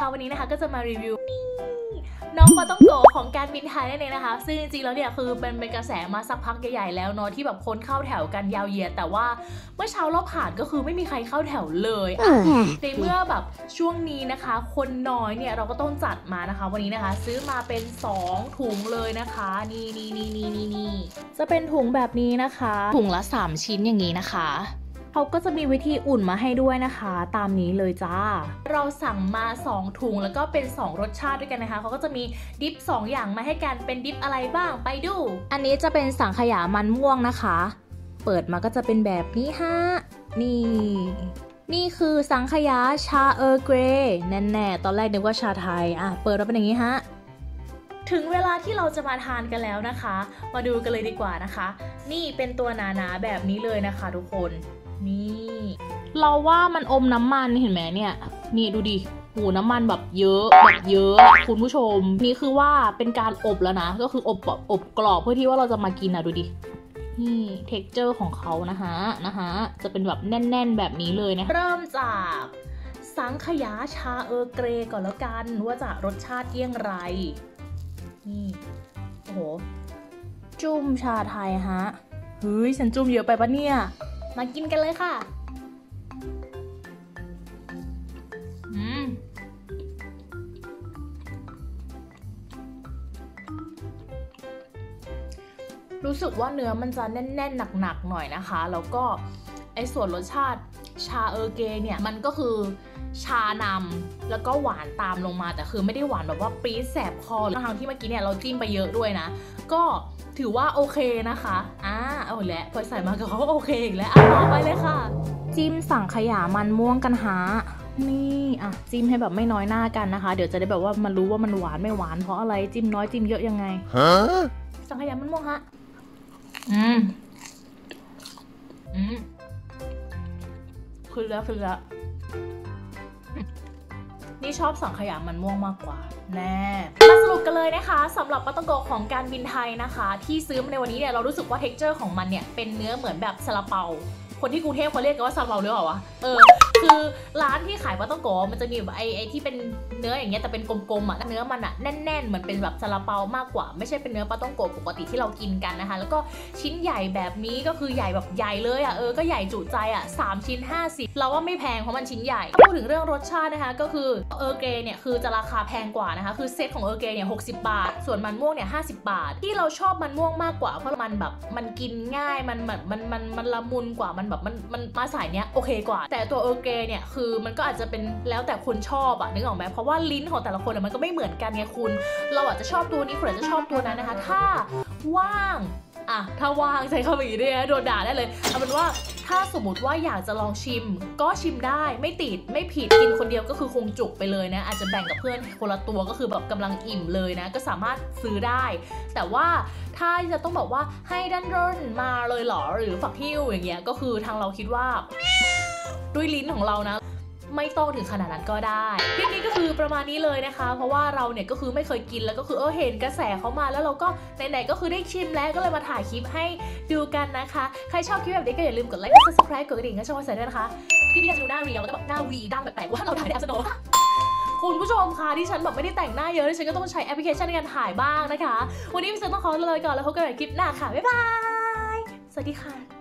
นะคะวันนี้นะคะก็จะมารีวิวน้องปลาต้องโกของการบินไทยนั่นเองนะคะซึ่งจริงๆแล้วเนี่ยคือเป็นกระแสมาสักพักใหญ่ๆแล้วเนาะที่แบบคนเข้าแถวกันยาวเหยียดแต่ว่าเมื่อเช้าเราผ่านก็คือไม่มีใครเข้าแถวเลยในเมื่อแบบช่วงนี้นะคะคนน้อยเนี่ยเราก็ต้องจัดมานะคะวันนี้นะคะซื้อมาเป็น2ถุงเลยนะคะนี่จะเป็นถุงแบบนี้นะคะถุงละ3ชิ้นอย่างนี้นะคะเขาก็จะมีวิธีอุ่นมาให้ด้วยนะคะตามนี้เลยจ้าเราสั่งมา2ถุงแล้วก็เป็น2รสชาติด้วยกันนะคะเขาก็จะมีดิป2อย่างมาให้กันเป็นดิปอะไรบ้างไปดูอันนี้จะเป็นสังขยามันม่วงนะคะเปิดมาก็จะเป็นแบบนี้ฮะนี่คือสังขยาชาเออร์เกรย์แน่ๆตอนแรกนึกว่าชาไทยเปิดมาเป็นอย่างนี้ฮะถึงเวลาที่เราจะมาทานกันแล้วนะคะมาดูกันเลยดีกว่านะคะนี่เป็นตัวหนาๆแบบนี้เลยนะคะทุกคนนี่เราว่ามันอมน้ำมันเห็นไหมเนี่ยนี่ดูดิหูน้ำมันแบบเยอะคุณผู้ชมนี่คือว่าเป็นการอบแล้วนะก็คืออบกรอบเพื่อที่ว่าเราจะมากินดูดินี่เท็กเจอร์ของเขานะคะจะเป็นแบบแน่นๆแบบนี้เลยนะเริ่มจากสังขยาชาเออร์เกรย์ก่อนแล้วกันว่าจะรสชาติเยี่ยงไรนี่โอ้โหจุ่มชาไทยฮะเฮ้ยฉันจุ่มเยอะไปปะเนี่ยมากินกันเลยค่ะรู้สึกว่าเนื้อมันจะแน่นๆหนักๆหน่อยนะคะแล้วก็ไอ้ส่วนรสชาติชาเออร์เกย์เนี่ยมันก็คือชานำแล้วก็หวานตามลงมาแต่คือไม่ได้หวานแบบว่าปี๊ดแสบคอทั้งที่เมื่อกี้เนี่ยเราจิ้มไปเยอะด้วยนะก็ถือว่าโอเคนะคะเอาแล้วพอใส่มากับเขาโอเคอีกแล้วต่อไปเลยค่ะจิ้มสังขยามันม่วงกันฮะนี่จิ้มให้แบบไม่น้อยหน้ากันนะคะเดี๋ยวจะได้แบบว่ามันรู้ว่ามันหวานไม่หวานเพราะอะไรจิ้มน้อยจิ้มเยอะยังไงสังขยามันม่วงฮะคือแล้วนี่ชอบสังขยามันม่วงมากกว่าแน่มาสรุปกันเลยนะคะสำหรับปลาต้องโกของการบินไทยนะคะที่ซื้อมาในวันนี้เนี่ยเรารู้สึกว่าเท็กเจอร์ของมันเนี่ยเป็นเนื้อเหมือนแบบซาลาเปาคนที่กรุงเทพเขาเรียกกันว่าซาลาเปาหรือเปล่าวะคือร้านที่ขายปลาต้องโกมันจะมีแบบไอ้ที่เป็นเนื้ออย่างเงี้ยแต่เป็นกลมๆเนื้อมันแน่นๆเหมือนเป็นแบบซาลาเปามากกว่าไม่ใช่เป็นเนื้อปลาต้องโกปกติที่เรากินกันนะคะแล้วก็ชิ้นใหญ่แบบนี้ก็คือใหญ่แบบใหญ่เลยก็ใหญ่จุใจ3ชิ้น50เราว่าไม่แพงเพราะมันชิ้นใหญ่พูดถึงเรื่องรสชาตินะคะก็คือเออร์เกย์เนี่ยคือจะราคาแพงกว่านะคะคือเซตของเออร์เกย์เนี่ย60 บาทส่วนมันม่วงเนี่ย50 บาทที่เราชอบมันม่วงมากกว่าเพราะมันแบบมันกินง่ายมันละมุนกว่ามันแบบมันมาสายเนี้ยโอเคกว่าแต่ตัวเออร์เกย์เนี่ยคือมันก็อาจจะเป็นแล้วแต่คนชอบนึกออกไหมเพราะว่าลิ้นของแต่ละคนมันก็ไม่เหมือนกันไงคุณเราอาจจะชอบตัวนี้คุณอาจจะชอบตัวนั้นนะคะถ้าว่างถ้าว่างใช้คำอย่างนี้ด้วยนะโดนด่าได้เลยเอาเป็นว่าถ้าสมมติว่าอยากจะลองชิมก็ชิมได้ไม่ติดไม่ผิดกินคนเดียวก็คือคงจุกไปเลยนะอาจจะแบ่งกับเพื่อนคนละตัวก็คือแบบกำลังอิ่มเลยนะก็สามารถซื้อได้แต่ว่าถ้าจะต้องบอกว่าให้ดันร่นมาเลยหรอหรือฝักหิ้วอย่างเงี้ยก็คือทางเราคิดว่าด้วยลิ้นของเรานะไม่ต้องถึงขนาดนั้นก็ได้คลิปนี้ก็คือประมาณนี้เลยนะคะเพราะว่าเราเนี่ยก็คือไม่เคยกินแล้วก็คือเห็นกระแสเขามาแล้วเราก็ไหนๆก็คือได้ชิมแล้วก็เลยมาถ่ายคลิปให้ดูกันนะคะใครชอบคลิปแบบนี้ก็อย่าลืมกดไลค์กด subscribe กดกระดิ่งให้ช่องวันใส่ด้วยนะคะคลิปนี้จะดูหน้าเรียวแล้วก็แบบหน้าวีดังแปลกๆว่าเราถ่ายในแอปสโนว์คุณผู้ชมค่ะที่ฉันแบบไม่ได้แต่งหน้าเยอะที่ฉันก็ต้องใช้แอปพลิเคชันในการถ่ายบ้างนะคะวันนี้พี่เซนต้องขอเลยก่อนแล้วพบกันใหม่คลิปหน้าค่ะบ๊ายบายสวัสดีค่ะ